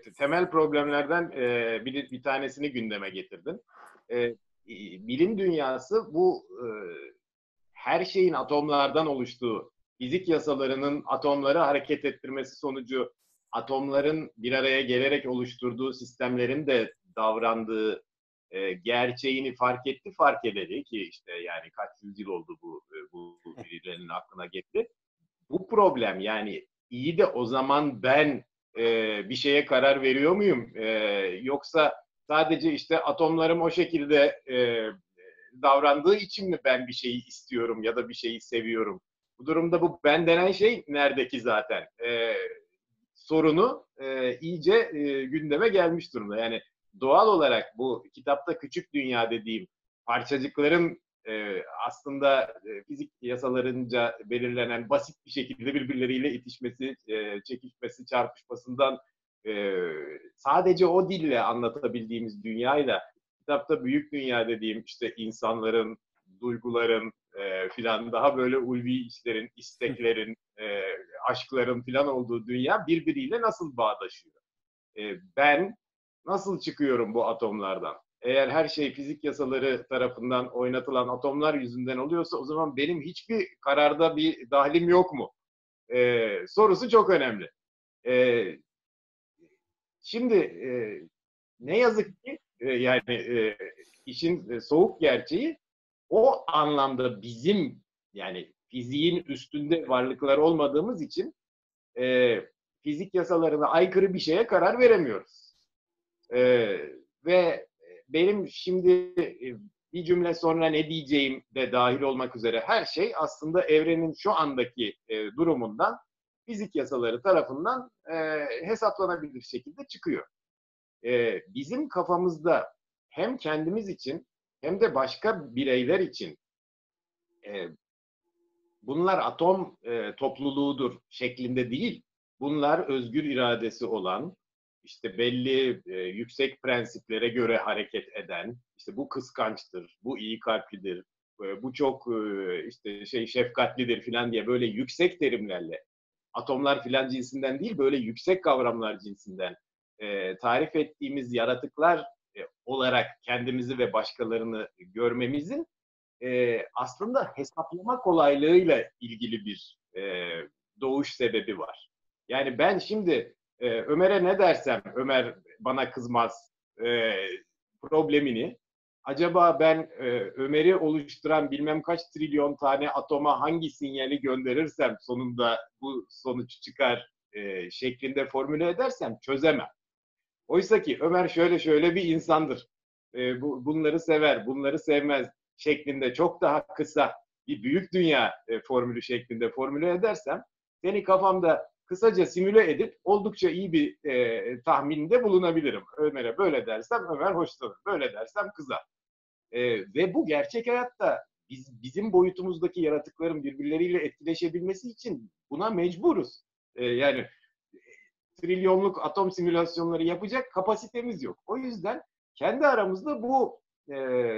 temel problemlerden bir tanesini gündeme getirdin. E, Bilim dünyası bu her şeyin atomlardan oluştuğu, fizik yasalarının atomları hareket ettirmesi sonucu atomların bir araya gelerek oluşturduğu sistemlerin de davrandığı gerçeğini fark edeli ki işte yani kaç yüzyıl oldu bu birilerinin aklına geldi. Bu problem yani iyi de o zaman ben bir şeye karar veriyor muyum? Yoksa sadece işte atomlarım o şekilde davrandığı için mi ben bir şeyi istiyorum ya da bir şeyi seviyorum? Bu durumda bu ben denen şey nerede ki zaten? Sorunu iyice gündeme gelmiş durumda. Yani doğal olarak bu kitapta küçük dünya dediğim parçacıkların aslında fizik yasalarınca belirlenen basit bir şekilde birbirleriyle itişmesi, çekişmesi, çarpışmasından sadece o dille anlatabildiğimiz dünyayla kitapta büyük dünya dediğim işte insanların, duyguların filan daha böyle ulvi işlerin, isteklerin, aşkların filan olduğu dünya birbiriyle nasıl bağdaşıyor? Ben nasıl çıkıyorum bu atomlardan? Eğer her şey fizik yasaları tarafından oynatılan atomlar yüzünden oluyorsa o zaman benim hiçbir kararda bir dahlim yok mu? Sorusu çok önemli. E, Şimdi ne yazık ki yani işin soğuk gerçeği o anlamda bizim yani fiziğin üstünde varlıklar olmadığımız için e, fizik yasalarına aykırı bir şeye karar veremiyoruz. E, Ve benim şimdi bir cümle sonra ne diyeceğim de dahil olmak üzere her şey aslında evrenin şu andaki durumundan fizik yasaları tarafından hesaplanabilir şekilde çıkıyor. Bizim kafamızda hem kendimiz için hem de başka bireyler için e, bunlar atom topluluğudur şeklinde değil. Bunlar özgür iradesi olan, işte belli yüksek prensiplere göre hareket eden, işte bu kıskançtır, bu iyi kalplidir, bu çok işte şefkatlidir filan diye böyle yüksek terimlerle atomlar filan cinsinden değil böyle yüksek kavramlar cinsinden tarif ettiğimiz yaratıklar olarak kendimizi ve başkalarını görmemizin aslında hesaplama kolaylığıyla ilgili bir doğuş sebebi var. Yani ben şimdi Ömer'e ne dersem Ömer bana kızmaz problemini acaba ben Ömer'i oluşturan bilmem kaç trilyon tane atoma hangi sinyali gönderirsem sonunda bu sonuç çıkar şeklinde formüle edersem çözemem. Oysa ki Ömer şöyle şöyle bir insandır. Bunları sever, bunları sevmez şeklinde çok daha kısa bir büyük dünya formülü şeklinde formüle edersem seni kafamda kısaca simüle edip oldukça iyi bir tahminde bulunabilirim. Ömer'e böyle dersem Ömer hoşlanır, böyle dersem kızar. Ve bu gerçek hayatta bizim boyutumuzdaki yaratıkların birbirleriyle etkileşebilmesi için buna mecburuz. Yani trilyonluk atom simülasyonları yapacak kapasitemiz yok. O yüzden kendi aramızda e,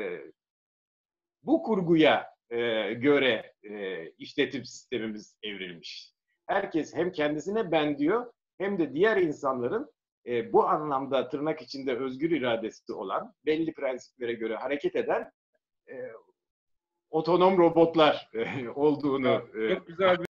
bu kurguya göre işletim sistemimiz evrilmiş. Herkes hem kendisine ben diyor hem de diğer insanların bu anlamda tırnak içinde özgür iradesi olan belli prensiplere göre hareket eden otonom robotlar olduğunu çok güzel